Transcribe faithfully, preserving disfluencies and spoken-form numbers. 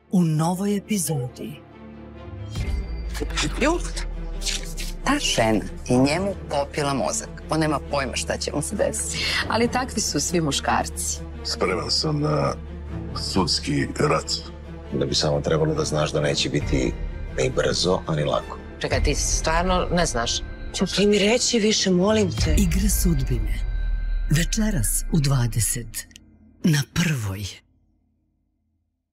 u novoj epizodi. Ju, ta žena i njemu popila mozak. On nema pojma šta će mu se desiti. Ali takvi su svi muškarci. Spreman sam na sudski rat. Da bi samo trebalo da znaš da neće biti ni brzo, ani lako. Čekaj, ti stvarno ne znaš? Čekaj mi reći više, molim te. Igra sudbine. Večeras u dvadeset na Prvoj.